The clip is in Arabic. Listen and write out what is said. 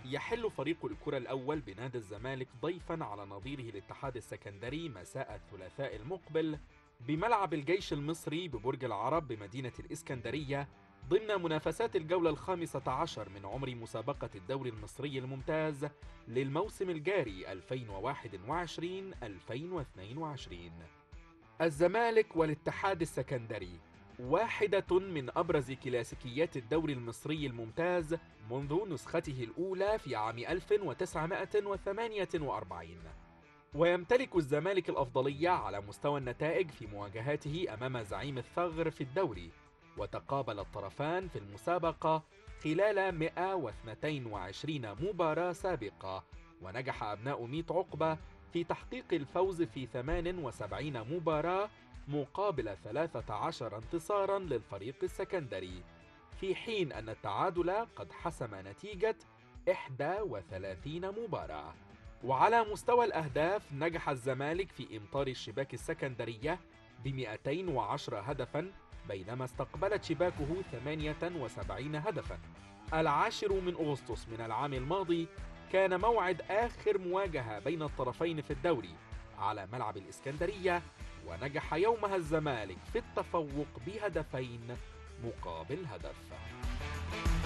يحل فريق الكرة الأول بنادي الزمالك ضيفا على نظيره الاتحاد السكندري مساء الثلاثاء المقبل بملعب الجيش المصري ببرج العرب بمدينة الإسكندرية ضمن منافسات الجولة الخامسة عشر من عمر مسابقة الدوري المصري الممتاز للموسم الجاري 2021-2022. الزمالك والاتحاد السكندري واحدة من أبرز كلاسيكيات الدوري المصري الممتاز منذ نسخته الأولى في عام 1948، ويمتلك الزمالك الأفضلية على مستوى النتائج في مواجهاته أمام زعيم الثغر في الدوري، وتقابل الطرفان في المسابقة خلال 122 مباراة سابقة، ونجح أبناء ميت عقبة في تحقيق الفوز في 78 مباراة مقابل 13 انتصارا للفريق السكندري، في حين أن التعادل قد حسم نتيجة 31 مباراة. وعلى مستوى الأهداف نجح الزمالك في إمطار الشباك السكندرية ب 210 هدفا، بينما استقبلت شباكه 78 هدفا. 10 أغسطس من العام الماضي كان موعد آخر مواجهة بين الطرفين في الدوري على ملعب الإسكندرية، ونجح يومها الزمالك في التفوق بهدفين مقابل هدف.